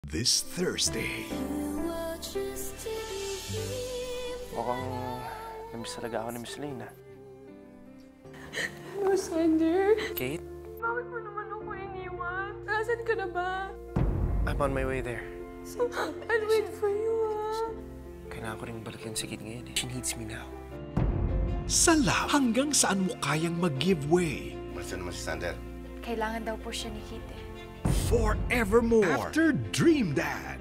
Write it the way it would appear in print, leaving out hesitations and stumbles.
This Thursday. Mukhang namiss talaga ako ni Miss Lane, ah. No, Sander. Kate? Bakit mo naman ako iniwan? Nasaan ka na ba? I'm on my way there. I'll wait for you, ah. Kailangan ko rin balikan si Kate ngayon, eh. She needs me now. Sa love, hanggang saan mo kayang mag-give way? Basta naman si Sander. Kailangan daw po siya ni Kate, eh. Forevermore. After Dream Dad.